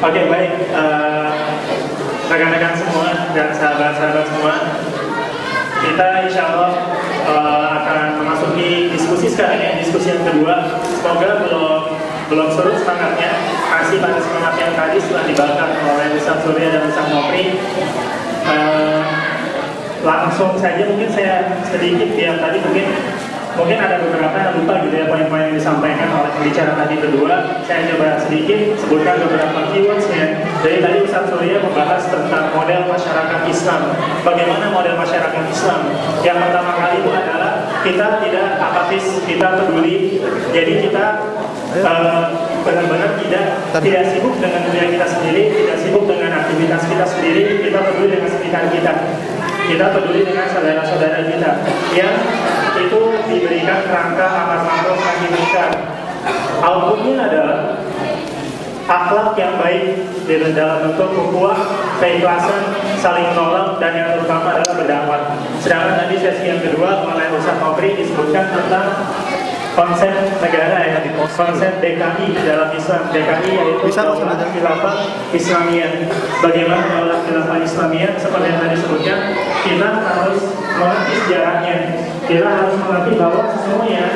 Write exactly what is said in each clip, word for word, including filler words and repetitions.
Oke, baik, uh, rekan-rekan semua dan sahabat-sahabat semua, kita insya Allah uh, akan memasuki diskusi sekarang ya, diskusi yang kedua. Semoga belum belum surut semangatnya, masih pada semangat yang tadi setelah dibakar oleh Ustaz Surya dan Ustaz Nopri. Uh, langsung saja mungkin saya sedikit ya, tadi mungkin mungkin ada beberapa yang lupa gitu ya poin-poin yang disampaikan oleh pembicara tadi berdua. Saya coba sedikit sebutkan beberapa keywordsnya. Jadi tadi Ustaz Surya membahas tentang model masyarakat Islam. Bagaimana model masyarakat Islam? Yang pertama kali itu adalah kita tidak apatis, kita peduli. Jadi kita uh, benar-benar tidak tidak sibuk dengan dunia kita sendiri, tidak sibuk dengan aktivitas kita sendiri. Kita peduli dengan sekitar kita. Kita peduli dengan saudara-saudara kita yang itu diberikan kerangka amar ma'ruf nahi munkar. Outputnya adalah akhlak yang baik di dalam bentuk ukhuwah, keikhlasan, saling menolong, dan yang terutama adalah berdakwah. Sedangkan tadi sesi yang kedua oleh Ustaz Nopri disebutkan tentang konsep negara ya, konsep D K I dalam Islam. D K I yaitu Daulah Khilafah Islamiyah. Bagaimana Daulah Khilafah Islamiyah? Seperti yang tadi sebutkan, kita harus mengerti sejarahnya. Kita harus mengerti bahwa sesungguhnya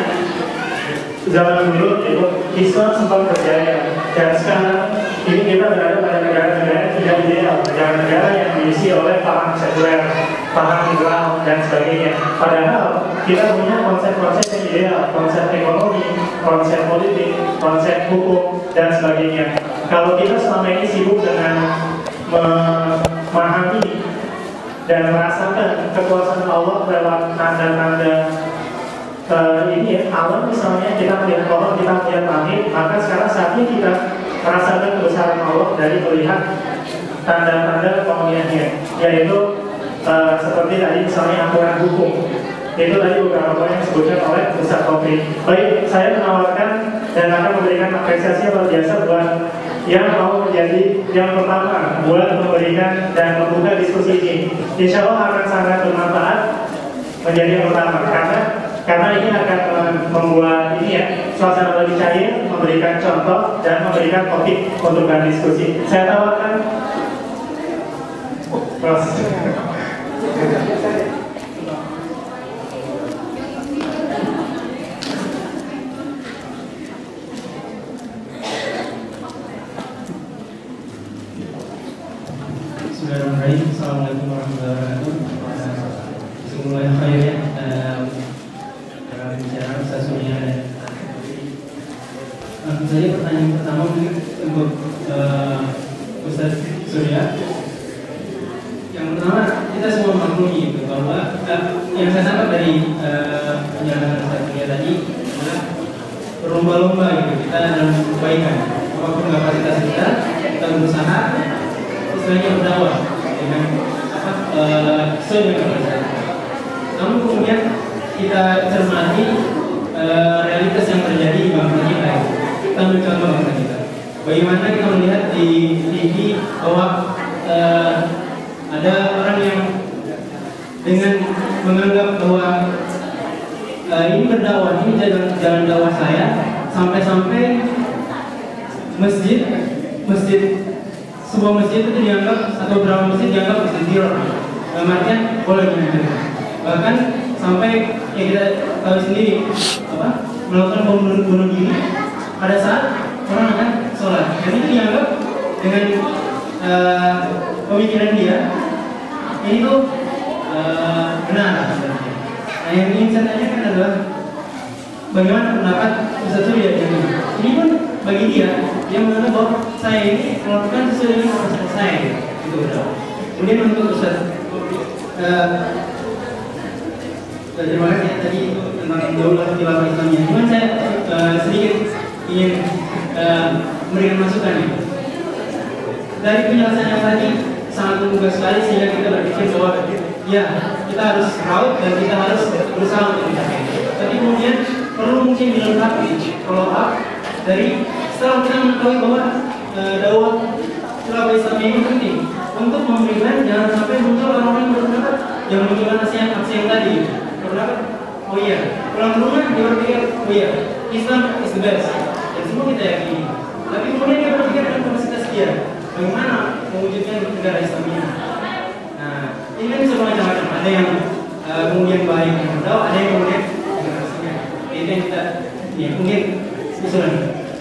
zaman dulu itu Islam sempat berjaya, dan sekarang ini kita berada pada negara-negara yang tidak ideal, negara-negara yang diisi oleh paham sekuler, paham liberal, dan sebagainya. Padahal kita punya konsep-konsep yang ideal, konsep ekonomi, konsep politik, konsep hukum, dan sebagainya. Kalau kita selama ini sibuk dengan memahami dan merasakan kekuasaan Allah lewat tanda-tanda uh, ini ya, alam misalnya, kita melihat pohon, kita melihat langit, maka sekarang saatnya kita merasakan kebesaran Allah dari melihat tanda-tanda kemuliaannya, yaitu uh, seperti tadi misalnya aturan hukum. Itu tadi beberapa poin yang disebutkan oleh Ustaz Nopri. Baik, saya menawarkan dan akan memberikan apresiasi yang luar biasa buat yang mau menjadi yang pertama buat memberikan dan membuka diskusi ini. Insya Allah akan sangat bermanfaat menjadi yang pertama, karena karena ini akan membuat ini ya suasana lebih cair, memberikan contoh dan memberikan topik untuk bahan diskusi. Saya tawarkan proses. Bismillahirrahmanirrahim. Assalamualaikum warahmatullahi wabarakatuh. Semua yang khair ya, para bicara Ustaz Surya dan langsung saja pertanyaan pertama mungkin untuk uh, Ustaz Surya. Yang pertama, kita semua maklumi itu bahwa uh, yang saya tangkap dari uh, penjelasan Ustaz Surya tadi adalah berlomba-lomba gitu kita dalam kebaikan. Apapun kapasitas kita, kita berusaha istilahnya berdakwah dengan apa uh, sesuai dengan kapasitas. Namun kemudian kita cermati uh, realitas yang terjadi di bangsa kita. Kita ambil contoh bangsa kita. Bagaimana kita melihat di T V bahwa uh, ada orang yang dengan menganggap bahwa uh, ini berdakwah, ini jalan, jalan dakwah saya, sampai-sampai masjid masjid sebuah masjid itu dianggap atau beberapa masjid dianggap masjid zero. Dalam artian boleh gitu. Bahkan sampai ya kita tahu sendiri apa melakukan bom bunuh diri pada saat orang akan sholat. Dan itu dianggap dengan uh, pemikiran dia ini tuh uh, benar. Nah yang ingin saya tanyakan adalah bagaimana pendapat Ustaz Surya ini? Ini pun bagi dia dia menganggap bahwa saya ini melakukan sesuai dengan kapasitas saya gitu. Kemudian untuk Ustaz uh, terima kasih tadi itu tentang Daulah Khilafah Islamiyah. Cuma saya uh, sedikit ingin uh, memberikan masukan nih. Dari penjelasan yang tadi sangat menggugah sekali sehingga kita berpikir bahwa ya kita harus raut dan kita harus berusaha untuk mencapai. Tapi kemudian perlu mungkin dilengkapi follow up dari setelah kita mengetahui bahwa uh, dakwah Khilafah Islamiyah ini penting untuk memberikan jangan sampai muncul orang-orang yang berpendapat yang menunjukkan nasihat aksi yang tadi. Berpendapat, oh iya, pulang ke rumah dia berpikir, oh iya, Islam is the best. Dan semua kita yakini. Tapi kemudian dia berpikir dengan kapasitas dia. bagaimana mewujudkan negara Islam ini. Nah, ini kan bisa macam-macam. Ada yang uh, kemudian baik yang tahu, ada yang kemudian generasinya. Itu yang kita, ya mungkin usulan.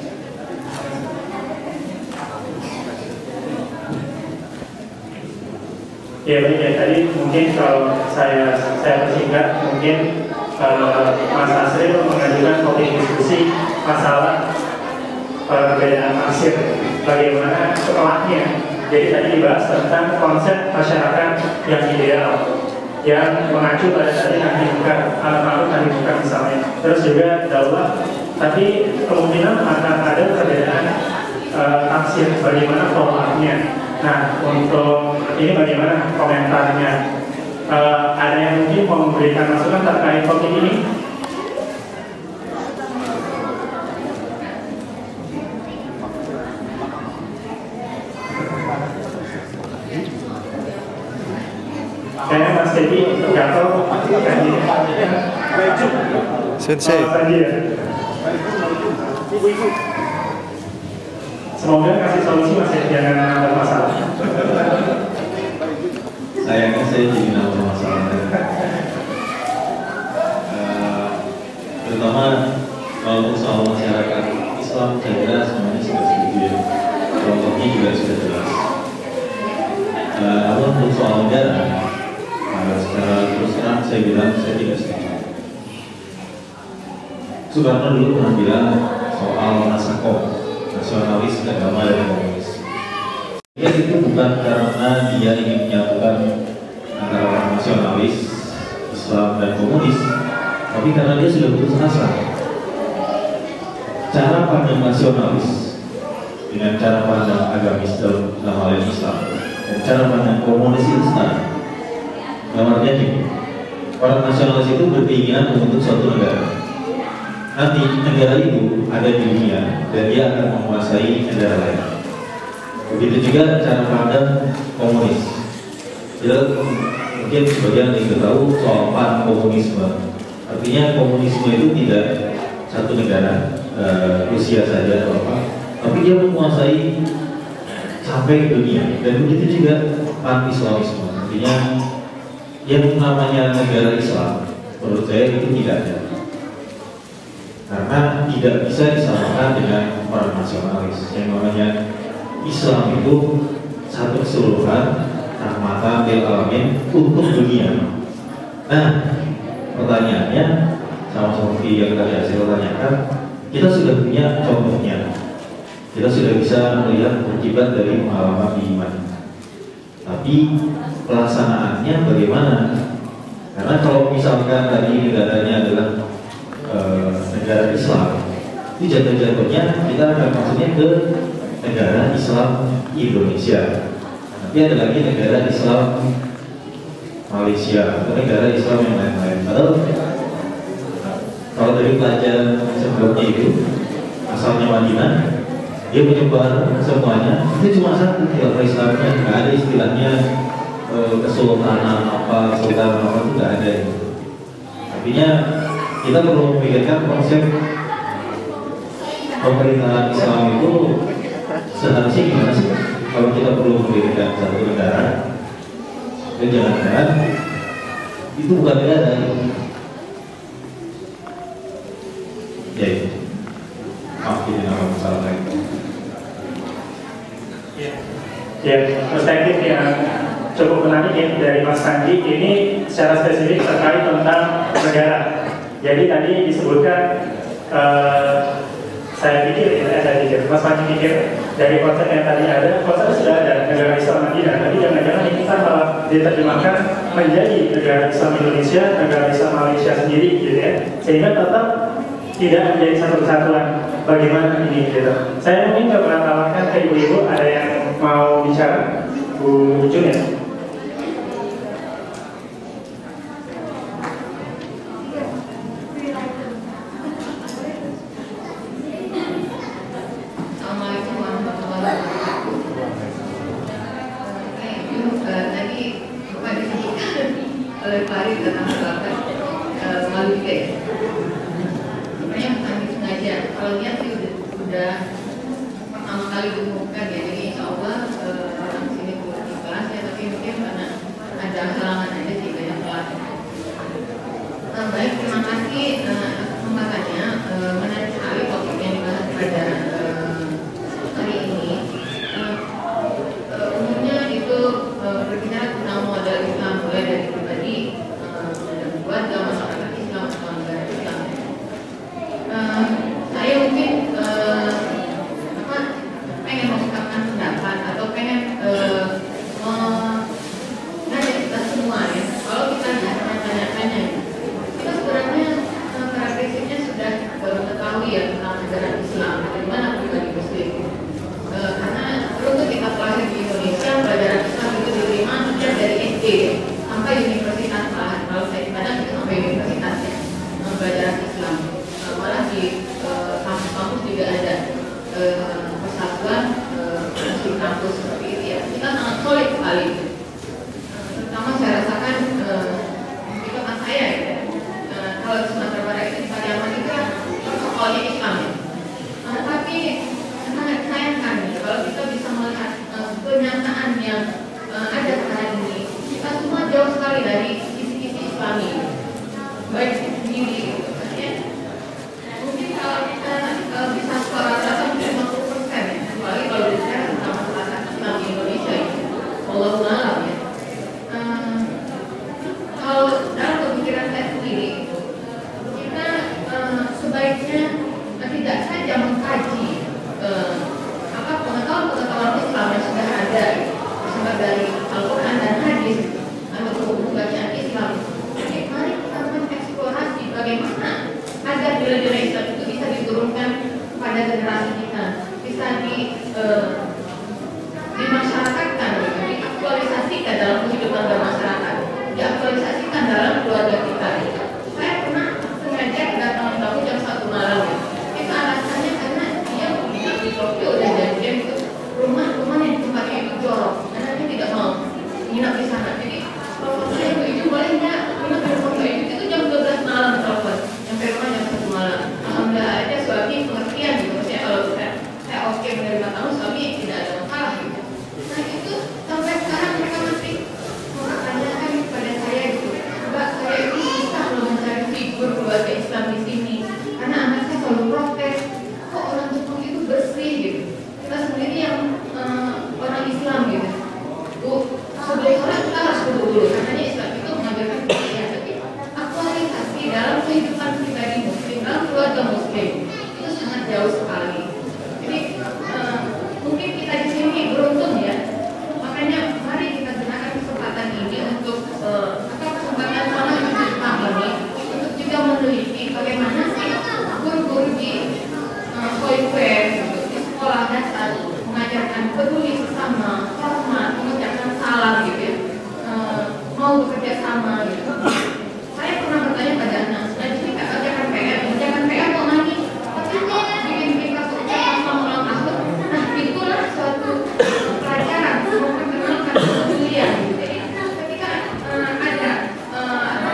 Ya baik ya, tadi mungkin kalau saya saya persingkat, mungkin uh, Mas Asril mengajukan topik diskusi masalah perbedaan tafsir, bagaimana setelahnya. Jadi tadi dibahas tentang konsep masyarakat yang ideal, yang mengacu pada tadi nahi munkar, alam-alam nahi munkar misalnya. Terus juga daulah, tapi kemungkinan akan ada perbedaan uh, tafsir bagaimana follow-up-nya. Nah, untuk ini bagaimana komentarnya? Uh, ada yang mungkin mau memberikan masukan terkait topik ini? Kayaknya Mas Teddy gatel ganti. Sensei. Semoga kasih solusi Mas Teddy, jangan ada masalah. Sayangnya saya jadi nambah masalah. uh, Terutama kalau soal masyarakat Islam, saya kira semuanya sudah setuju ya. Contohnya juga sudah jelas. Uh, namun untuk soal negara, uh, secara terus terang saya bilang saya tidak setuju. Soekarno dulu pernah bilang soal nasakoh, nasionalis, agama dan komunis. Dia itu bukan karena dia ingin menyatukan antara orang nasionalis, Islam dan komunis, tapi karena dia sudah putus asa. Cara pandang nasionalis dengan cara pandang agamis dalam hal ini Islam dan cara pandang komunis itu sama. Namanya gini, orang nasionalis itu berkeinginan membentuk suatu negara. Nanti negara itu ada di dunia dan dia akan menguasai negara lain. Begitu juga cara pandang komunis. Jadi mungkin sebagian yang tahu soal pan komunisme. Artinya komunisme itu tidak satu negara, uh, Rusia saja atau apa, tapi dia menguasai sampai ke dunia. Dan begitu juga pan Islamisme. Artinya yang namanya negara Islam, menurut saya itu tidak ada. Karena tidak bisa disamakan dengan orang nasionalis. Yang namanya Islam itu satu keseluruhan, rahmatan lil alamin untuk dunia. Nah, pertanyaannya sama seperti yang tadi hasil tanyakan, kita sudah punya contohnya. Kita sudah bisa melihat akibat dari pengalaman di iman. Tapi pelaksanaannya bagaimana? Karena kalau misalkan tadi negaranya adalah e, negara Islam, itu jatuh-jatuhnya kita akan maksudnya ke negara Islam Indonesia. Nanti ada lagi negara Islam Malaysia atau negara Islam yang lain-lain. Padahal kalau dari pelajaran sebelumnya itu asalnya Madinah, dia menyebar semuanya. Itu cuma satu khilafah Islamnya, nggak ada istilahnya e, kesultanan apa, sultan apa itu nggak ada. Artinya kita perlu memikirkan konsep pemerintahan Islam itu seharusnya gimana sih kalau kita perlu mendirikan satu negara. Dan jangan-jangan itu bukan negara. Ya itu maaf ini nama masalah lain. Ya, ya perspektif yang cukup menarik ya dari Mas Panji. Ini secara spesifik terkait tentang negara. Jadi tadi disebutkan uh, saya pikir, ya, saya pikir, Mas Panji pikir dari konsep yang tadi ada, konsep sudah ada negara Islam Madinah, tapi jangan-jangan ini kita malah diterjemahkan menjadi negara Islam Indonesia, negara Islam Malaysia sendiri, gitu ya, sehingga tetap tidak menjadi satu kesatuan. Bagaimana ini, gitu. Saya mungkin coba tawarkan ke ibu-ibu, ada yang mau bicara, Bu Jun ya. oleh Farid tentang sahabat Malike. Sebenarnya bukan sengaja. Kalau niat sih udah, udah pertama kali diumumkan ya. Jadi insya Allah ada halangan aja sih banyak telat. Uh, baik, terima kasih uh, kesempatannya. Uh, menarik sekali topik yang dibahas pada uh, hari ini. Uh, uh, umumnya itu uh, berbicara tentang model Islam mulai dari pribadi, uh, dan keluarga, masyarakat Islam, atau negara Islam. Uh, saya mungkin uh, apa pengen mengungkapkan pendapat atau pengen uh, mengajak kita semua ya. Kalau kita tanya-tanya, kita sebenarnya uh, karakteristiknya sudah uh, ketahui ya tentang negara Islam, bagaimana pribadi Muslim. Uh, karena perlu kita pelajari di Indonesia, pelajaran Islam itu diterima sejak dari S D sampai universitas lah. Kalau saya di Padang itu sampai universitas ya, uh, pelajaran Islam. Uh, malah di uh, kampus-kampus juga ada uh, persatuan uh, Muslim kampus seperti itu ya. Kita sangat solid sekali. Uh, terutama saya rasakan uh, di kota saya ya. Uh, kalau di Sumatera Barat itu di Pariaman itu kan protokolnya Islam ya. Uh, tapi sangat sayangkan ya, kalau kita bisa melihat uh, kenyataan yang uh, ada sekarang ini, kita semua jauh sekali dari kisi-kisi Islami, baik sendiri gitu kan ya. Mungkin kalau kita uh, bisa skor rata mungkin lima puluh persen ya, apalagi kalau bicara tentang masyarakat Islam di Indonesia ya, Wallahu a'lam ya. Uh, kalau dalam pemikiran saya sendiri, kita uh, sebaiknya uh, tidak saja mengkaji uh, apa pengetahuan-pengetahuan Islam yang sudah ada sumber dari Al-Quran dan Hadis atau buku bacaan Islam. Jadi mari kita mengeksplorasi bagaimana agar nilai-nilai Islam itu bisa diturunkan pada generasi kita, bisa di uh, dimasyarakatkan, diaktualisasikan dalam kehidupan bermasyarakat, diaktualisasikan dalam keluarga kita. Saya pernah sengaja datang tamu jam satu malam ya. Itu alasannya karena dia punya di Tokyo dan janjian itu rumah-rumah yang tempatnya itu jorok, karena dia tidak mau nginap di sana. Jadi kalau saya itu itu boleh nggak nginap di Tokyo itu itu jam dua belas malam telepon, sampai rumah jam satu malam. Alhamdulillah aja suami pengertian gitu. Saya kalau saya saya oke menerima tamu, suami tidak ada masalah gitu. Nah itu sampai sekarang mereka masih mempertanyakan kepada saya gitu, Mbak, saya itu susah loh mencari figur keluarga Islam di sini, karena anak saya selalu protes, kok orang Jepang itu bersih gitu, kita sendiri yang uh, orang Islam gitu. Bu, sebelum sholat kita harus kudu dulu, katanya Islam itu mengajarkan kebersihan, tapi aktualisasi dalam kehidupan pribadi Muslim, dalam keluarga Muslim itu sangat jauh sekali. Jadi uh, mungkin kita di sini beruntung ya, makanya mari kita gunakan kesempatan ini untuk uh, atau kesempatan sama Jepang ini untuk juga meneliti bagaimana sih guru-guru di uh, Koipen gitu, di sekolah dasar mengajarkan peduli sesama, hormat, mengucapkan salam gitu ya, uh, mau bekerja sama gitu. Saya pernah bertanya pada anak, nah di sini kak ajarkan P R, ajarkan P R kok lagi? Tapi kok bikin-bikin kasus ucapan sama ulang tahun? Nah itulah suatu pelajaran memperkenalkan kepedulian gitu. Jadi ketika uh, ada uh,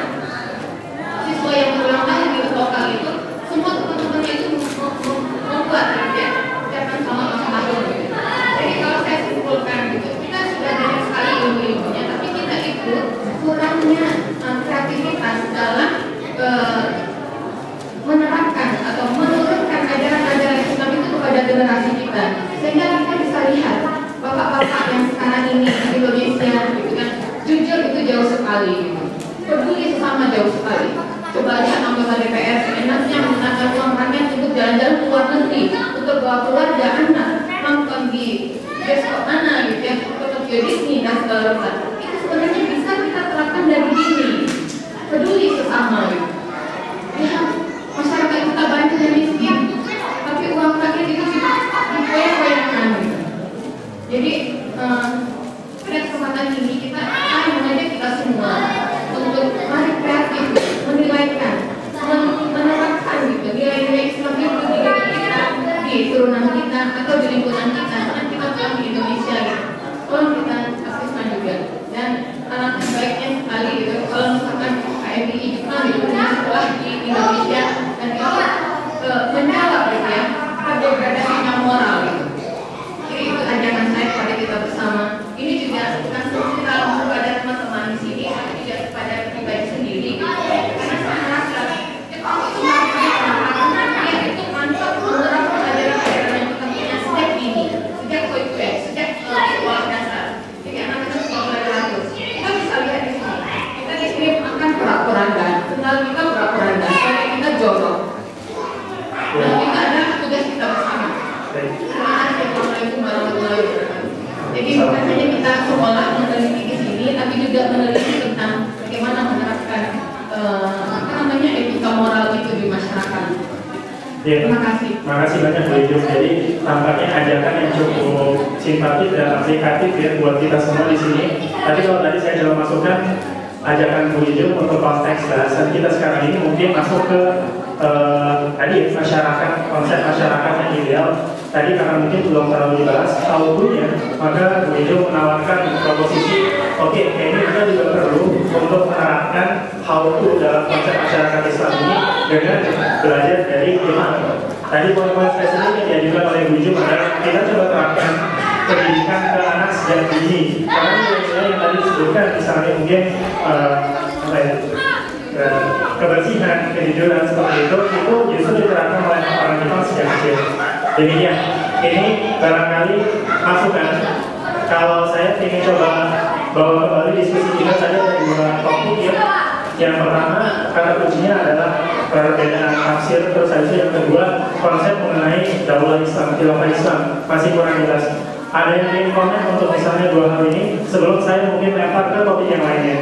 siswa yang berulang tahun di lokal itu, semua teman-temannya itu membuat ya, ucapan sama ulang tahun gitu. Jadi kalau saya simpulkan gitu, kita sudah banyak sekali ilmu-ilmunya, tapi kita itu kurangnya uh, kreativitas dalam uh, menerapkan atau menurunkan ajaran-ajaran Islam itu kepada generasi kita, sehingga kita bisa lihat bapak-bapak yang sekarang ini di Indonesia gitu kan, jujur itu jauh sekali gitu, peduli sesama jauh sekali. Coba lihat anggota D P R enaknya menggunakan uang rakyat untuk jalan-jalan ke luar negeri, untuk bawa keluarga anak nonton di bioskop mana gitu ya, ke Tokyo Disney dan segala macam. Itu sebenarnya bisa kita terapkan dari dini, peduli sesama gitu. Ya, masyarakat kita banyak yang miskin, tapi uang rakyat itu dipoya-poyakan gitu. Jadi uh, pada kesempatan ini kita akan mengajak kita semua untuk mari kreatif, menilaikan, menerapkan gitu nilai-nilai Islam itu di diri kita, di turunan kita atau di lingkungan kita. Karena kita pulang di Indonesia gitu, tolong kita aktifkan juga. Dan alangkah baiknya sekali gitu kalau misalkan K M I I Jepang gitu punya sekolah di Indonesia dan itu uh, menjawab gitu ya degradasinya moral gitu. Jadi itu ajaran saya kepada kita bersama. Ini juga bukan sekedar kepada teman-teman di sini, Jadi bukan hanya kita sekolah meneliti di sini, tapi juga meneliti tentang bagaimana menerapkan uh, apa namanya etika moral itu di masyarakat. Ya, terima kasih. Terima kasih banyak Bu Ijo. Jadi tampaknya ajakan yang cukup simpatik dan aplikatif ya buat kita semua di sini. Tapi kalau tadi saya coba masukkan ajakan Bu Ijo untuk konteks bahasan kita sekarang ini mungkin masuk ke uh, tadi masyarakat, konsep masyarakat yang ideal. Tadi karena mungkin belum terlalu dibahas how to-nya, maka Bu Ijo menawarkan proposisi, oke, okay, kayaknya kita juga perlu untuk menerapkan how to dalam konsep masyarakat Islam ini dengan belajar dari Imam. Tadi poin-poin spesifik yang diajukan oleh Bu Ijo adalah kita coba terapkan pendidikan ke anak sejak dini. Karena nilai-nilai yang tadi disebutkan, misalnya mungkin uh, apa ya, uh, kebersihan, kejujuran seperti itu, itu justru diterapkan oleh orang Jepang sejak kecil. Demikian, ini barangkali masukan. Kalau saya ingin coba bawa kembali diskusi kita tadi ada dua topik ya. Yang pertama, kata kuncinya adalah perbedaan tafsir, terus habis itu yang kedua konsep mengenai daulah Islam, khilafah Islam masih kurang jelas. Ada yang ingin komen untuk misalnya dua hal ini sebelum saya mungkin lempar ke topik yang lainnya.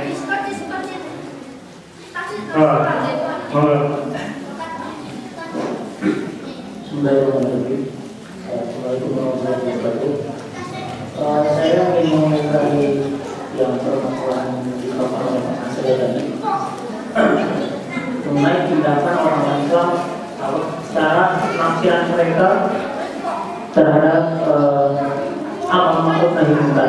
Oh, oh. Bismillahirrahmanirrahim. Assalamualaikum warahmatullahi wabarakatuh. Uh, saya ingin mengomentari yang permasalahan di kapal saya tadi mengenai tindakan orang Islam secara penafsiran mereka terhadap uh, amal ma'ruf nahi munkar.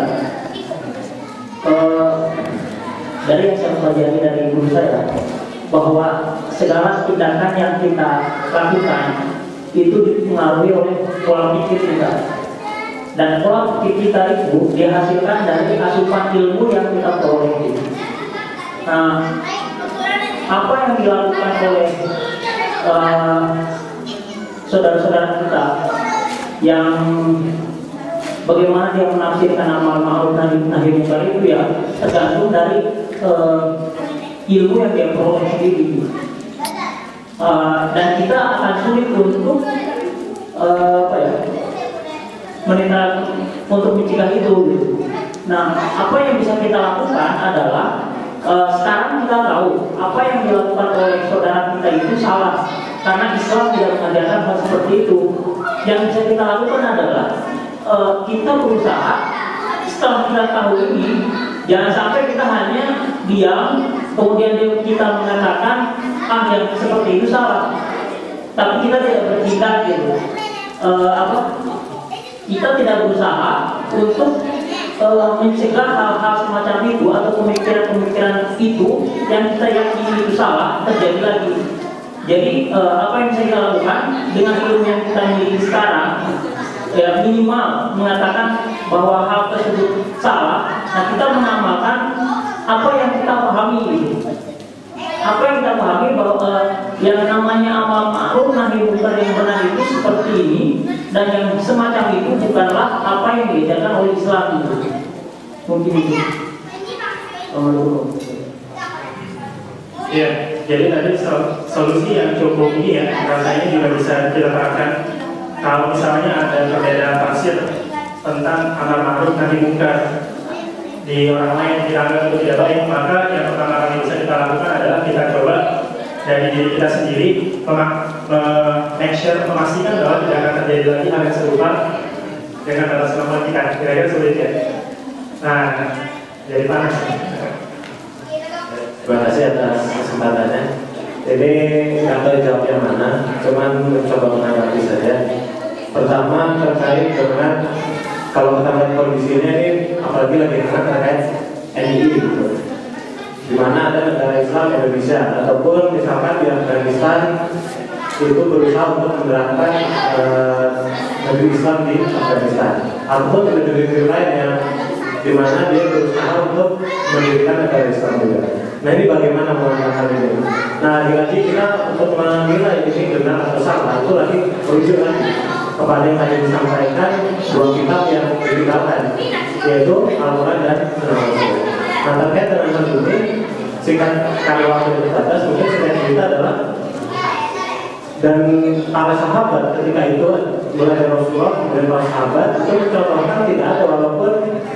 Uh, dari yang saya pelajari dari guru saya bahwa segala tindakan yang kita lakukan itu dipengaruhi oleh pola pikir kita, dan pola pikir kita itu dihasilkan dari asupan ilmu yang kita peroleh. Nah, apa yang dilakukan oleh saudara-saudara uh, kita yang bagaimana dia menafsirkan amal ma'ruf nahi munkar itu ya tergantung dari uh, ilmu yang dia peroleh sendiri. Uh, dan kita akan sulit untuk uh, apa ya menindak untuk mencegah itu gitu. Nah, apa yang bisa kita lakukan adalah uh, sekarang kita tahu apa yang dilakukan oleh saudara kita itu salah karena Islam tidak mengajarkan hal seperti itu. Yang bisa kita lakukan adalah uh, kita berusaha setelah kita tahu ini, jangan sampai kita hanya diam kemudian kita mengatakan ah yang seperti itu salah, tapi kita tidak bertindak gitu. E, apa? Kita tidak berusaha untuk e, mencegah hal-hal semacam itu atau pemikiran-pemikiran itu yang kita yakini itu salah terjadi lagi. Jadi e, apa yang bisa kita lakukan dengan ilmu yang kita miliki sekarang, ya minimal mengatakan bahwa hal tersebut salah. Nah, kita mengamalkan apa yang kita pahami gitu. Apa yang kita pahami bahwa uh, yang namanya amal ma'ruf nahi munkar yang benar itu seperti ini, dan yang semacam itu bukanlah apa yang diajarkan oleh Islam itu. Mungkin itu. Iya, jadi tadi sol solusi yang cukup ini ya, rasanya juga bisa kita terapkan. Kalau misalnya ada perbedaan tafsir tentang amal ma'ruf nahi munkar di orang lain dianggap itu tidak baik, maka yang pertama kali bisa kita lakukan adalah kita coba dari diri kita sendiri make sure, memastikan bahwa tidak akan terjadi lagi hal yang serupa dengan atas nama kita. Kira-kira sulit ya. Nah, jadi panas. Terima kasih atas kesempatannya. Ini nggak tahu jawab yang mana, cuman mencoba menanggapi saja. Pertama terkait dengan kalau kita lihat kondisinya ini, apalagi lagi hangat terkait N I I gitu, di mana ada negara Islam Indonesia ataupun misalkan di Afghanistan itu berusaha untuk menerapkan eh, negeri Islam di Afghanistan, ataupun di negeri-negeri lain yang di mana dia berusaha untuk mendirikan negara Islam juga. Nah, ini bagaimana mengenai ini? Nah, lagi kita untuk menilai ini benar atau salah itu lagi merujuk lagi kepada yang tadi disampaikan dua kitab yang ditinggalkan, yaitu Al-Quran dan Sunnah. Nah, terkait dengan hal ini, singkat karena waktu yang terbatas, mungkin singkat cerita adalah dan para sahabat ketika itu mulai dari Rasulullah dan para sahabat itu mencontohkan tidak ada, walaupun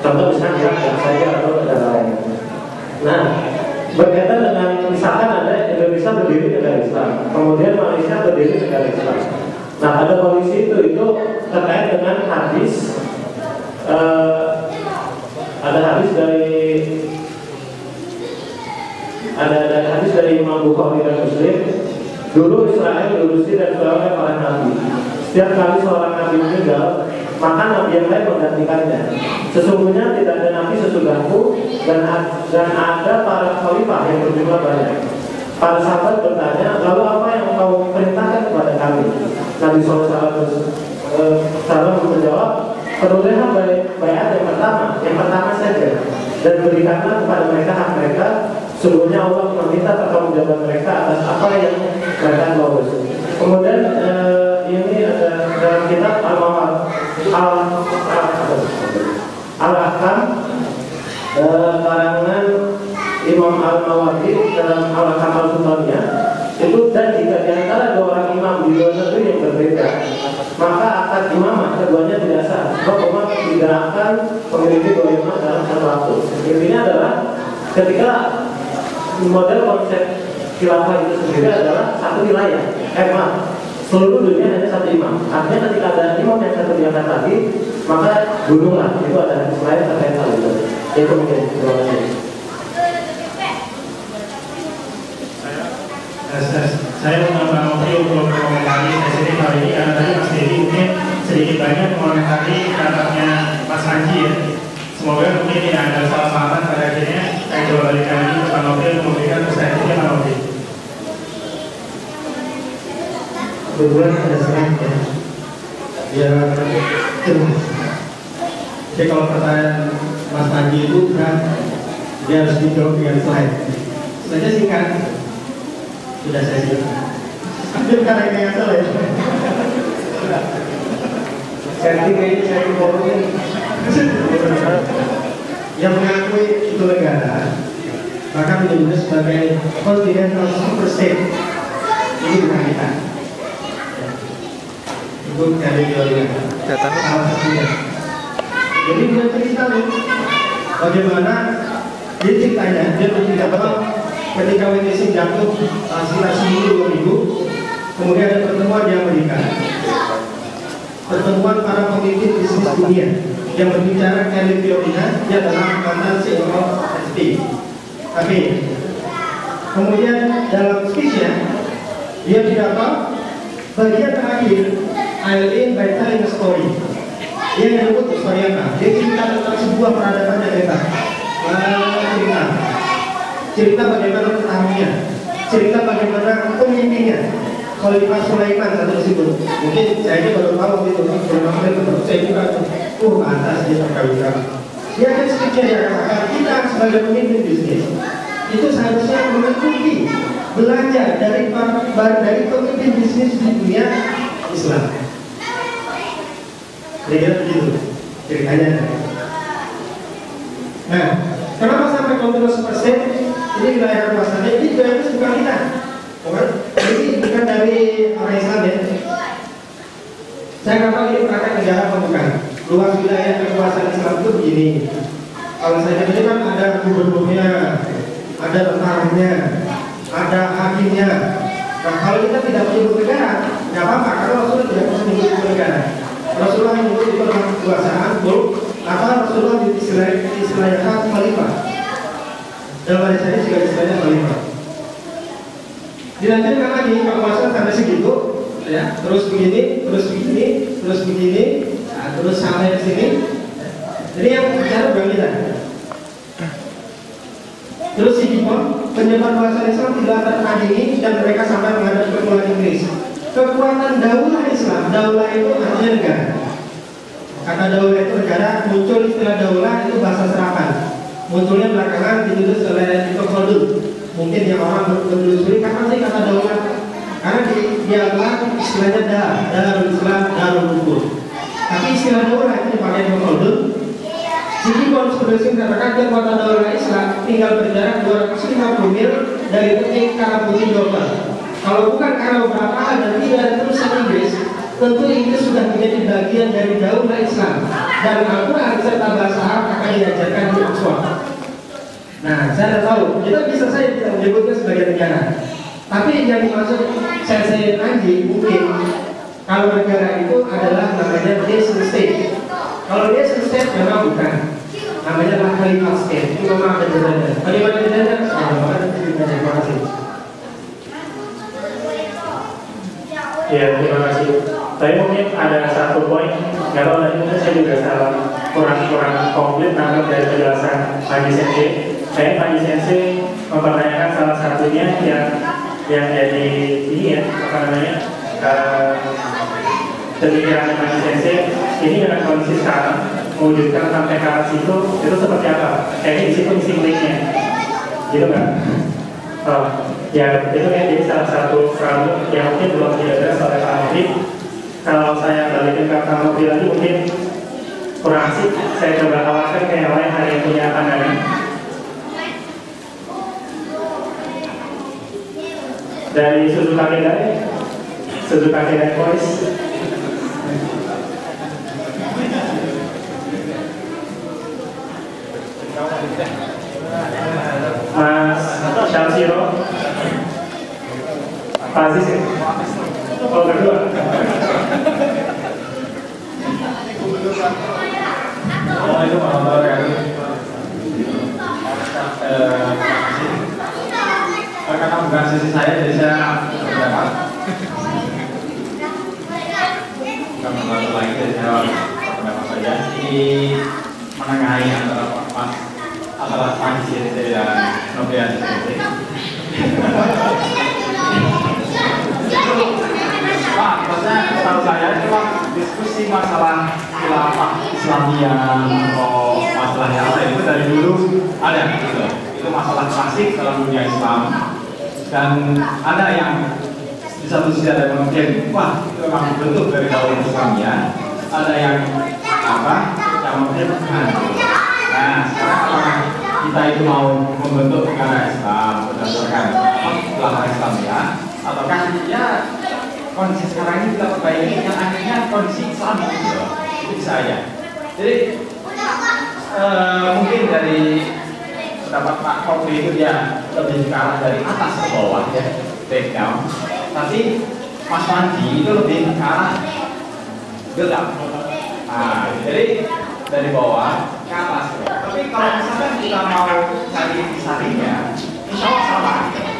Contoh misalnya Irak saja atau negara lain. Nah, berkaitan dengan misalkan ada Indonesia berdiri negara Islam, kemudian Malaysia berdiri negara Islam. Nah, pada kondisi itu itu terkait dengan hadis, eh, ada hadis dari ada ada hadis dari Imam Bukhari dan Muslim. Dulu Israel diurusi dan dilawan oleh Nabi. Setiap kali seorang Nabi meninggal, maka Nabi yang lain menggantikannya. Sesungguhnya tidak ada Nabi sesudahku dan, dan ada para khalifah yang berjumlah banyak. Para sahabat bertanya, lalu apa yang kau perintahkan kepada kami? Nabi shallallahu alaihi wasallam menjawab, penulisan bayat yang pertama, yang pertama saja, dan berikanlah kepada mereka hak mereka. Sungguhnya Allah meminta pertanggungjawaban mereka atas apa yang mereka bawa. Kemudian eh, ini ada dalam kitab Al-Mawar Al-Ahkam eh, karangan Imam Al-Mawardi dalam Al-Ahkam Al-Sultaniyah itu, dan jika di antara dua orang imam di dua negeri yang berbeda, maka akad imamah keduanya tidak sah. Sebab imam tidak akan memiliki dua imam dalam satu waktu. Intinya adalah ketika model konsep khilafah itu sendiri adalah satu wilayah, eh maaf, seluruh dunia hanya satu imam. Artinya ketika ada imam yang satu diangkat lagi, maka gununglah itu ada hadis lain terkait hal itu. Itu mungkin. Terima kasih. Saya menambah waktu untuk mengomentari sesi kali ini karena tadi Mas Dedi mungkin sedikit banyak mengomentari kata-katanya Mas Anji ya. Semoga mungkin tidak ada salah paham pada akhirnya saya coba balikan lagi ke Pak Novi untuk memberikan perspektifnya Pak Novi. Kebetulan ada slide ya. Ya, jadi kalau pertanyaan Mas Panji itu kan dia harus dijawab dengan slide. Slide-nya singkat. Sudah saya siapkan. Ambil karena ini yang salah ya. Setting ini saya ngomongin. Yang mengakui itu negara, maka menyebutnya sebagai continental superstate. Ini bukan kita. Itu dari teorinya. Salah satunya. Jadi dia cerita nih, bagaimana dia ceritanya, dia bercerita bahwa ketika W T C jatuh sekitar sepuluh dua ribu, kemudian ada pertemuan di Amerika, pertemuan para pemimpin bisnis dunia yang berbicara Kelly Fiorina, dia adalah mantan C E O S P. Tapi kemudian dalam speech-nya dia pidato bagian terakhir, I'll end by telling a story. Dia menyebut historiana. Dia cerita tentang sebuah peradaban yang hebat. Cerita, cerita bagaimana petahanya, cerita bagaimana pemimpinnya. Khalifah Sulaiman satu disebut. Mungkin saya ini baru tahu itu. Kalau itu baru saya buka. Uh, atas dia terkawinkan. Dia akan speech-nya dia katakan kita sebagai pemimpin bisnis itu seharusnya mengikuti belajar dari dari pemimpin bisnis di dunia Islam. Kira-kira begitu ceritanya. Nah, kenapa sampai continuous percent? Ini wilayah pasarnya, ini juga itu bukan kita. Bukan? Ini bukan dari orang Islam ya. Saya nggak tahu ini praktek negara apa bukan. Luas wilayah kekuasaan Islam itu begini. Kalau saya ini kan ada gubernurnya, ada tentaranya, ada hakimnya. Nah, kalau kita tidak menyebut negara, nggak apa-apa. Karena Rasulullah tidak pernah menyebut negara. Rasulullah menyebut itu adalah kekuasaan, bul, atau Rasulullah istilahnya khalifah. Dalam hadis ini juga istilahnya khalifah. Dilanjutkan lagi kekuasaan sampai segitu, ya, terus begini, terus begini, terus begini, nah, terus sampai ke sini. Jadi yang bicara bukan kita. Terus si Jepang, penyebar bahasa Islam tidak tertandingi dan mereka sampai menghadap kekuatan Inggris. Kekuatan daulah Islam, daulah itu artinya negara. Kata daulah itu negara, muncul istilah daulah itu bahasa serapan. Munculnya belakangan ditulis oleh Ibnu Khaldun. Mungkin yang orang menelusuri karena sih kata daulah, karena di dia adalah istilahnya dar, darul Islam, darul hukum. Tapi istilah daulah itu dipakai Ibnu Khaldun. Jadi kalau sebenarnya katakan kekuatan daulah Islam tinggal berjarak dua ratus lima puluh mil dari titik Karabuti Jordan. Kalau bukan karena beberapa hal dan tidak ada tulisan Inggris, tentu Inggris sudah menjadi bagian dari daula Islam dan Al-Quran serta bahasa Arab akan diajarkan di Oxford. Nah, saya tidak tahu, kita bisa saja tidak menyebutnya sebagai negara. Tapi yang dimaksud saya saya nanti mungkin kalau negara itu adalah namanya nation state. Kalau nation state memang bukan, namanya adalah khalifah state. Itu memang ada bedanya. Bagaimana bedanya? Terima kasih. Ya, terima kasih. Tapi mungkin ada satu poin, kalau tadi mungkin saya juga salah kurang-kurang komplit nangkep dari penjelasan Pagi Sensei. Saya Pagi Sensei mempertanyakan salah satunya yang yang jadi ini ya, apa namanya, uh, pemikiran Pagi Sensei ini dengan kondisi sekarang mewujudkan sampai ke arah situ itu seperti apa? Kayaknya di situ missing linknya, gitu kan? Oh, ya itu ya, jadi salah satu problem yang mungkin belum diadres oleh Pak Novi. Kalau saya balikin ke Pak Novi lagi mungkin kurang asik. Saya coba tawarkan ke yang lain, ada yang punya pandangan. Dari Suzuka Kedai, Suzuka Kedai Voice. Mas Syamsiro, Pak Aziz ya? Oh berdua. Assalamualaikum warahmatullahi wabarakatuh. Karena bukan sesi saya, jadi saya berpendapat. Bukan berpendapat lagi, jadi saya berpendapat saja. Ini menengahi antara Mas antara Pagi Sensei dan Nobia Sensei. Pak, maksudnya setahu saya cuma diskusi masalah khilafah Islamiyah atau masalah yang lain itu dari dulu ada gitu. Itu masalah klasik dalam dunia Islam. Dan ada yang di satu sisi ada yang mungkin wah itu memang bentuk dari dakwah Islamiyah. Ada yang apa? Yang mungkin bukan. Nah, sekarang apakah kita itu mau membentuk negara Islam berdasarkan khilafah Islamiyah ataukah ya kondisi sekarang ini kita perbaiki yang akhirnya kondisi Islam gitu. Itu bisa aja. Jadi uh, mungkin dari pendapat Pak Kofi itu dia lebih ke arah dari atas ke bawah ya, take down. Tapi Mas Mandi itu lebih ke arah gelap. Nah, jadi dari bawah ke atas. Tapi kalau misalkan kita mau cari intisarinya, insya Allah sama.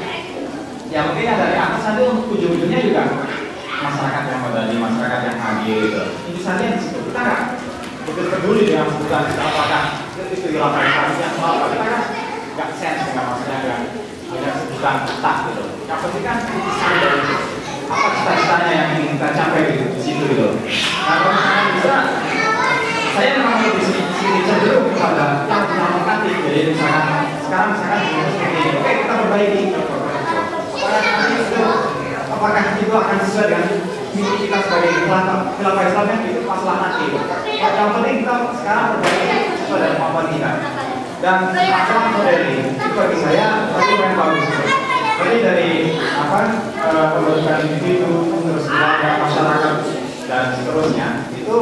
Ya mungkin dari atas nanti untuk ujung-ujungnya juga masyarakat yang medali, masyarakat yang hadir gitu. Intisarinya di situ kita nggak begitu peduli dengan sebutan apakah itu khilafah Islamiyah atau apa. Kita kan nggak sense dengan maksudnya nggak hanya sebutan atas gitu. Yang penting kan intisari dari apa cita-citanya yang ingin kita capai gitu, di situ gitu. Nah kalau misalnya bisa, saya memang di sini sini cenderung kepada yang provokatif. Jadi misalkan sekarang misalkan seperti ini, oke kita perbaiki. Apakah itu, apakah itu akan sesuai dengan misi kita sebagai khilafah Islam yang itu masalah nanti. Yang penting kita sekarang perbaiki sesuai dengan kemampuan kita. Dan masalah model ini itu bagi saya bagi yang bagus. Jadi dari apa pembentukan individu, terus keluarga, masyarakat dan seterusnya itu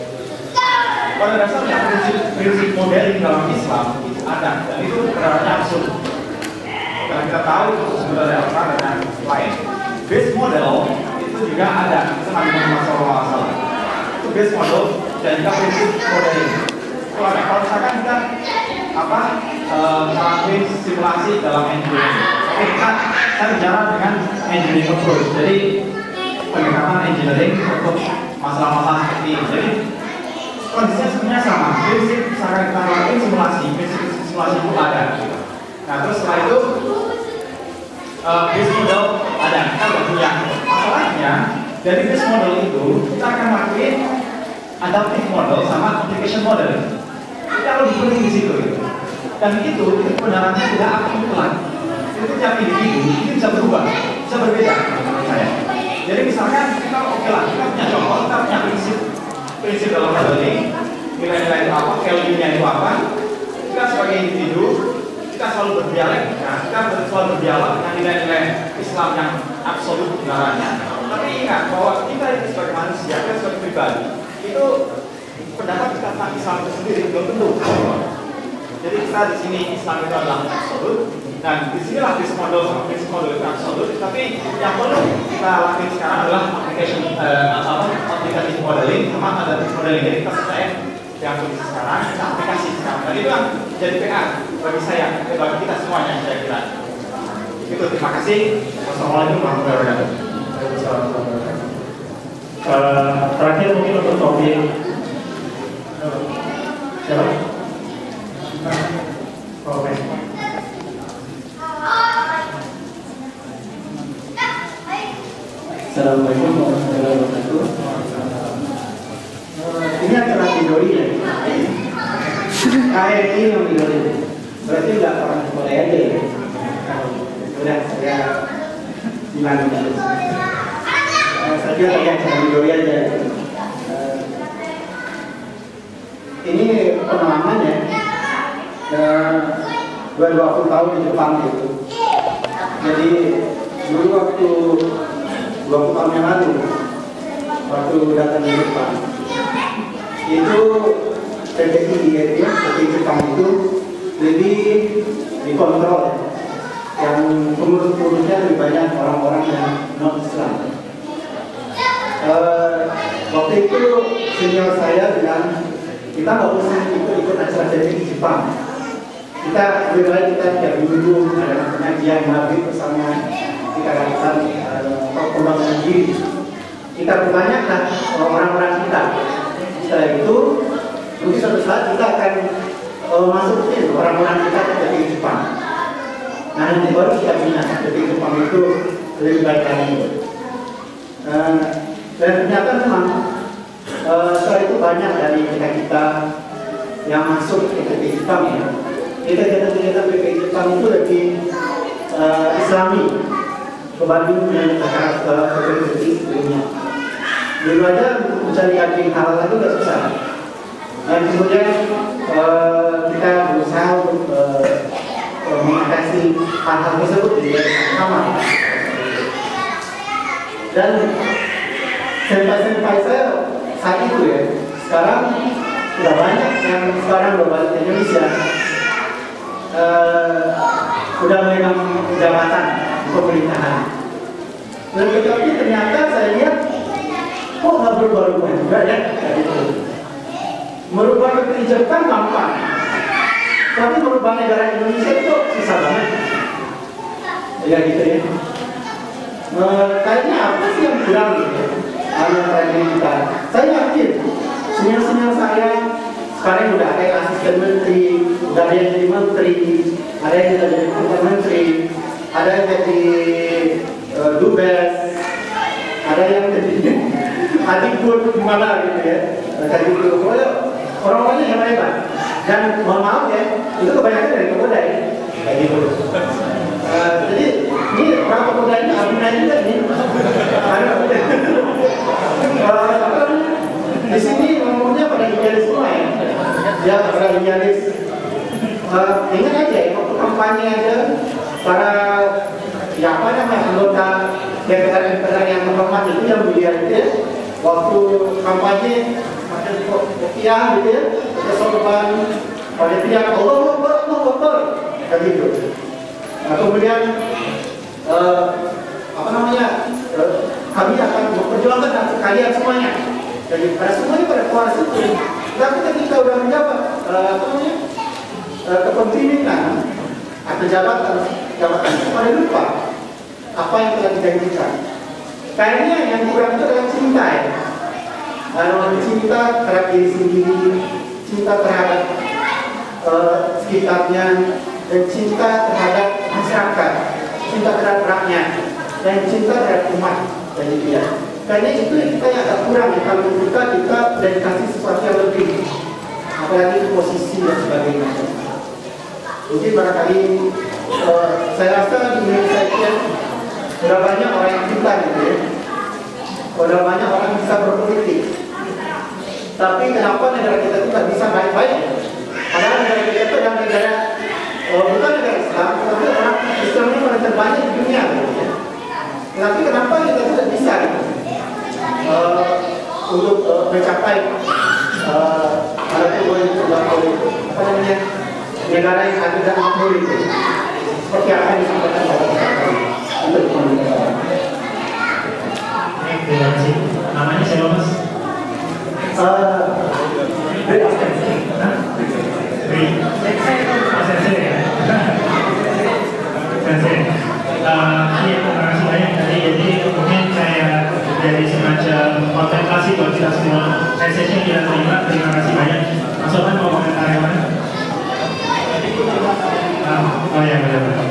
pada dasarnya prinsip-prinsip modeling dalam Islam itu ada dan itu benar-benar absurd. Karena kita tahu itu sebenarnya apa dengan lain. Base model itu juga ada, itu Nabi Muhammad shallallahu alaihi wasallam. Itu base model dan juga prinsip modeling. Kalau kalau misalkan kita apa melakukan simulasi dalam engineering, oke kita saya bicara dengan engineering approach. Jadi pendekatan engineering untuk masalah-masalah seperti ini. Jadi kondisinya sebenarnya sama. Prinsip misalkan kita melakukan simulasi, prinsip simulasi itu ada. Nah terus setelah itu uh, base model ada, kita udah punya. Masalahnya dari base model itu kita akan lakuin adaptive model sama application model. Kita lebih penting di situ gitu. Dan itu itu kebenarannya tidak akan mutlak. Itu tiap individu ini bisa berubah, bisa berbeda menurut saya. Jadi misalkan kita oke okay lah, kita punya contoh, kita punya prinsip prinsip dalam modeling, nilai-nilai itu apa, value-nya itu apa. Kita sebagai individu kita selalu berdialog, nah, kita selalu berdialog dengan nilai-nilai Islam yang absolut kebenarannya. Tapi ingat bahwa kita itu sebagai manusia, kita sebagai pribadi, itu pendapat kita tentang Islam itu sendiri belum tentu. Jadi kita di sini Islam itu adalah absolut, dan disinilah prinsip model sama prinsip model itu absolut. Tapi yang perlu kita lakukan sekarang adalah application uh, apa aplikasi modeling, sama ada modeling. Jadi kita percaya yang kondisi sekarang, kita aplikasi sekarang. Dan itu yang jadi P R bagi saya, bagi kita semuanya saya kira. Itu terima kasih. Wassalamualaikum warahmatullahi wabarakatuh. Uh, terakhir mungkin untuk topik siapa? Oke. Assalamualaikum warahmatullahi wabarakatuh. Uh, ini acara Midori ya? K R I yang Midori. Berarti nggak orang Korea aja ya? Udah, saya bilang dulu. Uh, saya kira tadi acara Midori aja. Uh, ini pengalaman ya. Uh, gue dua puluh tahun di Jepang gitu. Jadi dulu waktu dua puluh tahun yang lalu, waktu datang di Jepang, itu P P I dia dia P P I Jepang itu lebih dikontrol ya. Yang pengurus-pengurusnya lebih banyak orang-orang yang non Islam. Uh, waktu itu senior saya bilang kita nggak usah ikut-ikut acara P P I Jepang. Kita lebih baik kita tiap minggu ada pengajian maghrib bersama, kita lakukan uh, perkembangan diri. Kita perbanyaklah orang-orang kita. Setelah itu mungkin suatu saat kita akan uh, masukin orang-orang kita ke P P I Jepang. Nah nanti baru kita punya P P I Jepang itu lebih baik lagi. Uh, dan ternyata memang uh, setelah itu banyak dari kita kita yang masuk ke P P I Jepang ya. Kita kata-kata P P I Jepang itu lebih uh, Islami kebanding dengan acara P P I sebelumnya. Dulu aja mencari kambing halal itu nggak susah. Dan kemudian uh, kita berusaha untuk uh, uh, mengatasi hal-hal tersebut jadi sama. Dan senpai-senpai saya saat itu ya, sekarang sudah banyak yang sekarang berbalik ke Indonesia. Uh, sudah memegang jabatan pemerintahan. Dan tetapi ternyata saya lihat kok nggak berubah-ubah juga ya gitu. Merubah kebijakan gampang, tapi merubah negara Indonesia itu susah banget. Ya gitu ya. Uh, kayaknya apa sih yang kurang gitu ya? Antara kita. Saya yakin senior-senior saya sekarang udah ada yang asisten menteri, udah ada yang jadi menteri, ada yang sudah jadi perdana menteri, ada yang jadi uh, dubes, ada yang jadi adikbud gimana gitu ya, kayak gitu. Pokoknya orang-orangnya hebat-hebat. Dan mohon maaf ya, itu kebanyakan dari pemuda ya, kayak gitu. Uh, jadi ini orang pemuda ini abina juga nih, ada pemuda. Uh, di sini ngomongnya pada idealis semua ya. Ya, para idealis. Uh, ingat aja ya, waktu kampanye aja para ya apa namanya anggota D P R M P R yang terhormat itu yang beliau itu ya, waktu kampanye pakai kopiah gitu ya, pakai sorban, pada teriak Allah Akbar, Allah Akbar, kayak gitu. Nah, kemudian uh, apa namanya uh, kami akan memperjuangkan kalian semuanya. Jadi pada semuanya pada keluar situ. Tapi ketika udah menjabat uh, apa namanya uh, kepemimpinan atau jabatan jabatan pada lupa apa yang telah dijanjikan. Kayaknya yang kurang itu adalah cinta ya. Uh, cinta terhadap diri sendiri, cinta terhadap uh, sekitarnya, dan cinta terhadap masyarakat, cinta terhadap rakyat, dan cinta terhadap umat. Jadi dia. Kayaknya itu yang kita yang agak kurang ya, kalau kita kita dedikasi sesuatu yang lebih, apalagi posisi dan sebagainya. Mungkin barangkali uh, saya rasa di Indonesia itu sudah banyak orang yang pintar gitu ya, sudah banyak orang yang bisa berpolitik. Tapi kenapa negara kita itu tidak bisa baik-baik? Padahal negara kita itu adalah negara uh, bukan negara Islam, tapi orang Islamnya paling terbanyak di dunia. Gitu, ya. Tapi kenapa kita tidak bisa gitu, uh, untuk uh, mencapai pada tujuan itu apa namanya negara yang adil dan makmur itu? Seperti apa yang disampaikan oleh untuk pemerintah? Terima kasih. Namanya siapa Mas? Dari Asensi. Dari Asensi ya? Asensi. Iya, terima kasih banyak. Jadi mungkin saya jadi semacam kontemplasi buat kita semua. Saya sesi yang terima, terima kasih banyak. Mas Sopan mau komentar yang mana? Oh ya, benar-benar.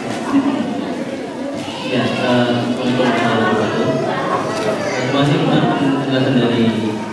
Ya, untuk masalah itu masih penjelasan dari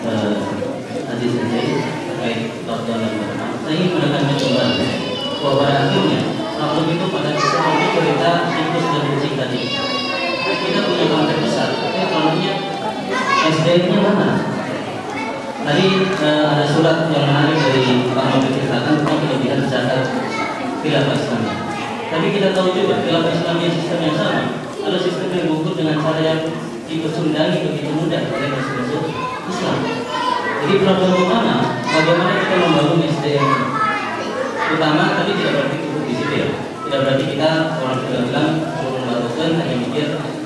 Haji Sanjay terkait lockdown dan bagaimana. Saya ingin menekankan kembali bahwa pada akhirnya lockdown itu pada seperti cerita siklus dan kucing tadi. Kita punya konsep besar, tapi problemnya S D M-nya mana? Tadi ada surat yang menarik dari Pak Mahfud ceritakan tentang kelebihan zakat khilafah Islamiyah. Tapi kita tahu juga khilafah Islamiyah sistem yang sama adalah sistem yang diukur dengan cara yang dipersundangi begitu mudah oleh musuh-musuh Islam. Jadi problem mana? Bagaimana kita membangun S D M utama, tapi tidak berarti cukup di situ ya. Tidak berarti kita orang sudah bilang turun batukan hanya mikir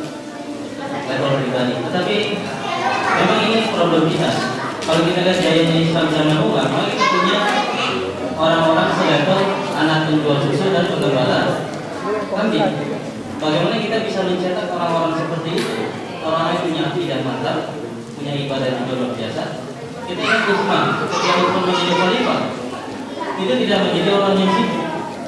level pribadi. Tetapi memang ini problem kita. Kalau kita lihat gayanya Islam zaman uang, maka kita punya orang-orang selevel anak penjual susu dan penggembala kambing. Bagaimana kita bisa mencetak orang-orang seperti itu? Orang yang punya akidah mantap, punya ibadah yang luar biasa. Kita ingat Utsman, ketika Utsman menjadi khalifah, itu tidak menjadi orang yang sibuk.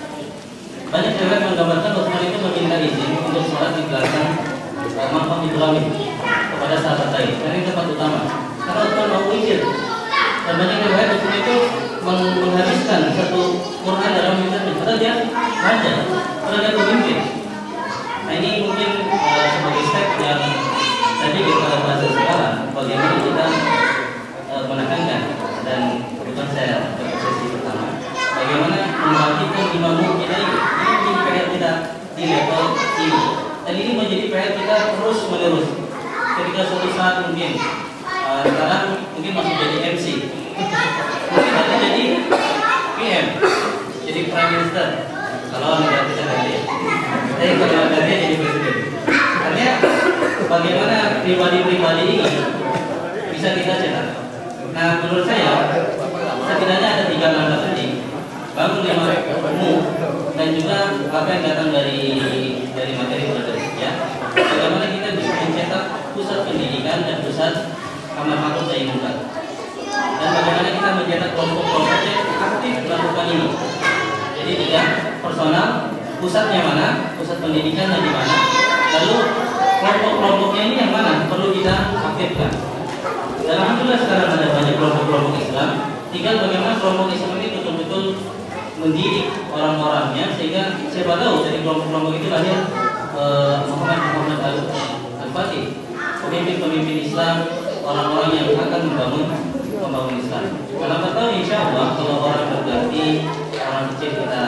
Banyak riwayat menggambarkan Utsman itu meminta izin untuk sholat di belakang makam Ibrahim kepada sahabat lain. Karena itu tempat utama. Karena Utsman mau izin. Dan banyak riwayat Utsman itu menghabiskan satu Quran dalam mimpinya. Karena dia raja, karena dia pemimpin. Nah ini mungkin uh, sebagai step yang tadi kita bahas sekarang, bagaimana kita uh, menekankan dan kebetulan saya pada sesi pertama, bagaimana membangkitkan imam kita ini. Ini menjadi P R kita di level ini, dan ini menjadi P R kita terus menerus. Ketika suatu saat mungkin uh, sekarang mungkin masih jadi M C, mungkin nanti jadi P M, jadi Prime Minister. Kalau negara kita nanti, tapi kalau negara jadi presiden. Artinya bagaimana pribadi-pribadi ini bisa kita cetak. Nah menurut saya setidaknya ada tiga langkah penting: bangun lima umum dan juga apa yang datang dari dari materi belajar. Ya, bagaimana kita bisa mencetak pusat pendidikan dan pusat kamar makhluk saya bukan. Dan bagaimana kita mencetak kelompok-kelompok yang aktif melakukan ini. Jadi tiga personal, pusatnya mana, pusat pendidikan dan di mana, lalu kelompok-kelompoknya ini yang mana perlu kita aktifkan. Dan alhamdulillah sekarang ada banyak kelompok-kelompok Islam. Tinggal bagaimana kelompok Islam ini betul-betul mendidik orang-orangnya sehingga siapa tahu dari kelompok-kelompok itu lahir eh, Muhammad Muhammad Al-Fatih, pemimpin-pemimpin Islam, orang-orang yang akan membangun membangun Islam. Kalau kita tahu insya Allah kalau orang berganti, orang kecil kita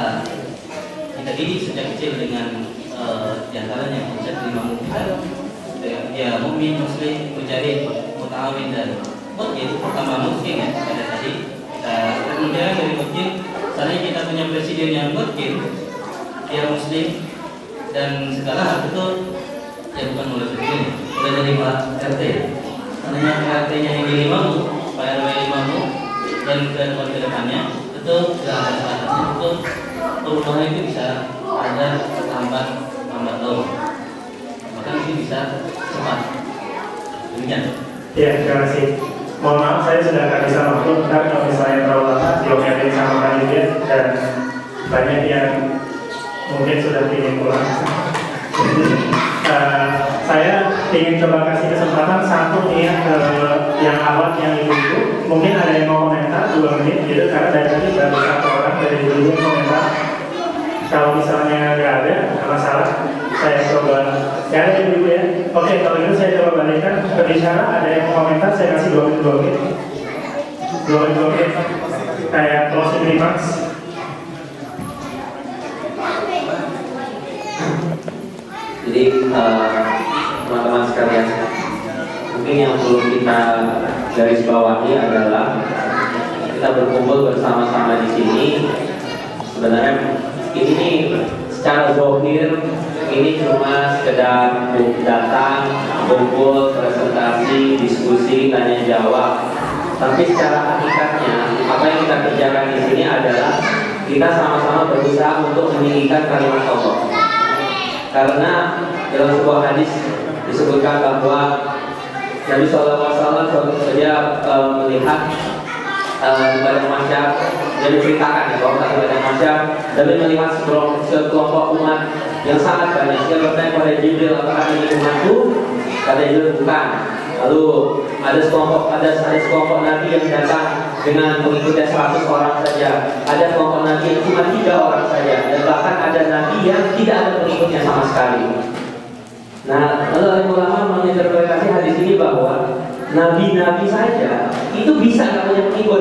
kita didik sejak kecil dengan uh, diantaranya konsep lima mukmin. Dia mukmin, muslim, mujahid, muta'awin dan mukmin. Pertama mukmin ya pada tadi. Kita kemudian dari mukmin, seandainya kita punya presiden yang mukmin, dia muslim dan segala hal itu ya bukan mulai presiden, mulai dari Pak R T. Seandainya Pak R T-nya yang di limamu, Pak R W limamu dan ke depannya itu tidak ada salahnya untuk perubahan itu bisa ada lambat lambat tahun, bahkan ini bisa cepat. Demikian. Ya, terima kasih. Mohon maaf saya sudah nggak bisa waktu, ntar kalau misalnya terlalu lama diomelin sama panitia dan banyak yang mungkin sudah ingin pulang. uh, saya ingin coba kasih kesempatan satu nih ya, uh, yang awal yang ibu-ibu mungkin ada yang mau komentar dua menit gitu karena dari tadi baru satu orang dari ibu-ibu yang komentar. Kalau misalnya nggak ada, nggak masalah. Saya coba, nggak ada ibu-ibu ya. Oke, kalau gitu saya coba balikkan ke bicara. Ada yang mau komentar, saya kasih dua menit dua menit. Dua menit dua menit. Kayak closing remarks. Jadi teman-teman uh, sekalian, mungkin yang perlu kita garis bawahi adalah kita berkumpul bersama-sama di sini. Sebenarnya ini secara zahir ini cuma sekedar datang, kumpul, presentasi, diskusi, tanya jawab. Tapi secara hakikatnya apa yang kita kerjakan di sini adalah kita sama-sama berusaha untuk meninggikan kalimat Allah. Karena dalam sebuah hadis disebutkan bahwa Nabi shallallahu alaihi wasallam suatu saja e, melihat e, di padang mahsyar, dia diceritakan ya bahwa di padang mahsyar Nabi melihat sekelompok umat yang sangat banyak. Dia bertanya kepada Jibril, apakah ini umatku? Kata Jibril, bukan. Lalu ada sekelompok ada ada sekelompok Nabi yang datang dengan pengikutnya seratus orang saja. Ada kelompok Nabi yang cuma tiga orang saja. Dan bahkan ada Nabi yang tidak ada pengikutnya sama sekali. Nah, lalu ulama menginterpretasi hadis ini bahwa Nabi-Nabi saja itu bisa nggak punya pengikut.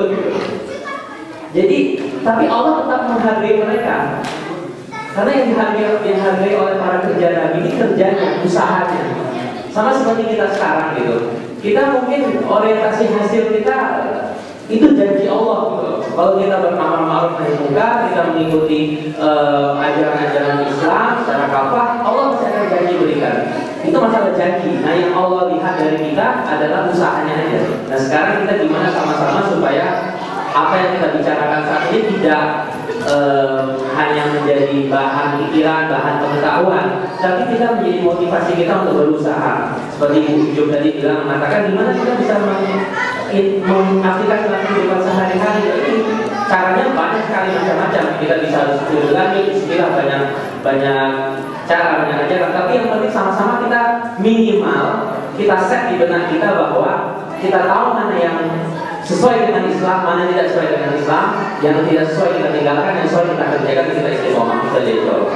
Jadi, tapi Allah tetap menghargai mereka. Karena yang dihargai, dihargai oleh para kerja Nabi ini kerjanya, usahanya. Sama seperti kita sekarang gitu. Kita mungkin orientasi hasil kita itu janji Allah gitu. Kalau kita beramal ma'ruf nahi munkar, kita mengikuti uh, ajaran-ajaran Islam secara kafah, Allah pasti akan janji berikan. Itu masalah janji. Nah, yang Allah lihat dari kita adalah usahanya aja. Nah, sekarang kita gimana sama-sama supaya apa yang kita bicarakan saat ini tidak uh, hanya menjadi bahan pikiran, bahan pengetahuan, tapi kita menjadi motivasi kita untuk berusaha. Seperti Ibu Ujung tadi bilang, mengatakan gimana kita bisa mengaplikasi dalam kehidupan sehari-hari. Ini caranya banyak sekali, macam-macam. Kita bisa harus lagi, istilah banyak banyak cara, banyak ajaran. Tapi yang penting sama-sama kita minimal kita set di benak kita bahwa kita tahu mana yang sesuai dengan Islam, mana tidak sesuai dengan Islam, yang tidak sesuai kita tinggalkan, yang sesuai kita kerjakan, kita istiqomah. Kita jadi jawab.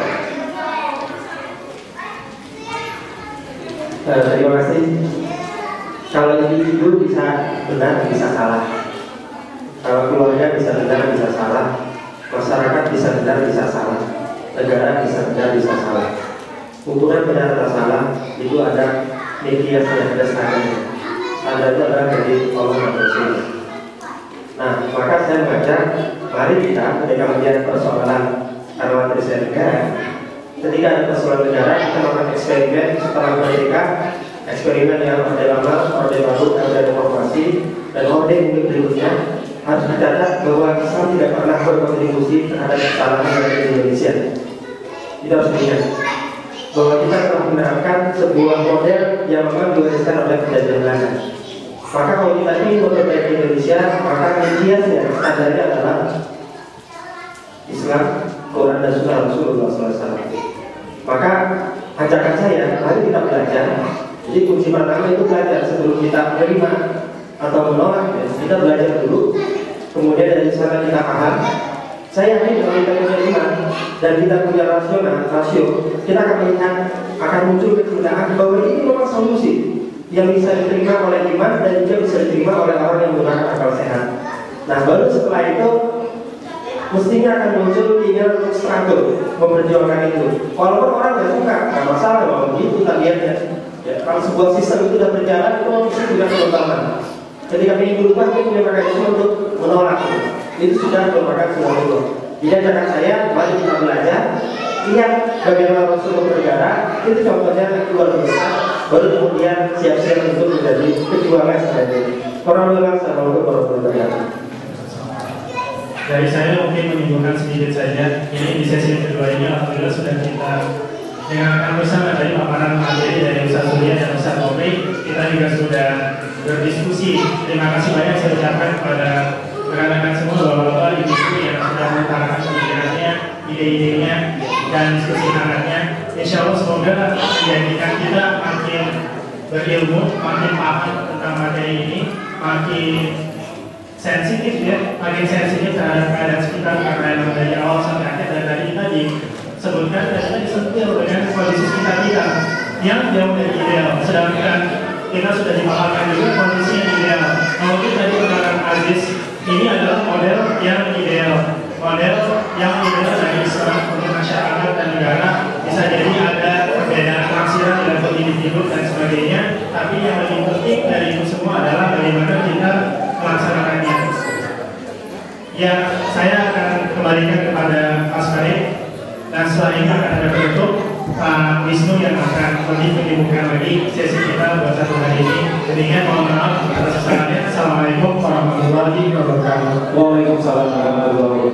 Uh, terima kasih. Kalau individu bisa benar, bisa salah. Kalau keluarga bisa benar, bisa salah. Masyarakat bisa benar, bisa salah. Negara bisa benar, bisa salah. Ukuran benar atau salah itu ada media yang ada standarnya. Standar itu adalah dari Allah dan Rasul. Nah, maka saya mengajak, mari kita ketika melihat persoalan armada negara, ketika ada persoalan negara, kita melakukan eksperimen setelah merdeka, eksperimen yang orde lama, orde baru, orde reformasi, dan orde mungkin berikutnya. Harus dicatat bahwa Islam tidak pernah berkontribusi terhadap kesalahan yang ada di Indonesia. Kita harus ingat bahwa kita telah menerapkan sebuah model yang memang diwariskan oleh penjajah Belanda. Maka kalau kita ingin memperbaiki Indonesia, maka kiasnya standarnya adalah Islam, Quran dan Sunnah Rasulullah shallallahu alaihi wasallam. Maka ajakan saya, mari kita belajar. Jadi kunci pertama itu belajar sebelum kita menerima atau menolak. Ya. Kita belajar dulu, kemudian dari sana kita paham. Saya yakin kalau kita punya iman dan kita punya rasional, rasio, kita akan melihat akan muncul kecintaan bahwa ini memang solusi yang bisa diterima oleh iman dan juga bisa diterima oleh orang yang menggunakan akal sehat. Nah, baru setelah itu mestinya akan muncul inner struggle memperjuangkan itu. Walaupun orang nggak suka, nggak masalah bahwa begitu kita lihatnya. Ya, kalau sebuah sistem itu sudah berjalan, itu mesti juga pengembangan. Ketika ingin berubah, kita punya mekanisme untuk menolak itu. Itu sudah merupakan sebuah itu. Jadi ajakan saya, mari kita belajar. Lihat bagaimana Rasulullah bergerak. Itu contohnya luar biasa. Baru kemudian siap-siap untuk menjadi perjuangan seperti ini. Orang bilang sama untuk orang bergerak. Dari saya mungkin menyimpulkan sedikit saja. Ini di sesi kedua ini alhamdulillah sudah kita dengarkan bersama dari paparan materi dari Ustaz Surya dan Ustaz Mofri. Kita juga sudah berdiskusi. Terima kasih banyak saya ucapkan kepada rekan-rekan semua bapak-bapak ibu ibu yang sudah mengutarakan pemikirannya, ide-idenya dan diskusi hangatnya. Insya Allah semoga menjadikan kita makin berilmu, makin paham tentang materi ini, makin sensitif ya, makin sensitif terhadap keadaan sekitar karena memang dari awal sampai akhir dan tadi kita disebutkan dan kita disentil dengan kondisi sekitar kita yang jauh dari ideal. Sedangkan kita sudah dipaparkan juga kondisi yang ideal. Kalau kita tadi mengatakan Aziz, ini adalah model yang ideal, model yang ideal dari Islam untuk masyarakat dan negara. Bisa jadi ada perbedaan fraksi buat satu hari ini. Intinya mohon maaf atas kesalahannya. Assalamualaikum warahmatullahi wabarakatuh. Waalaikumsalam warahmatullahi wabarakatuh.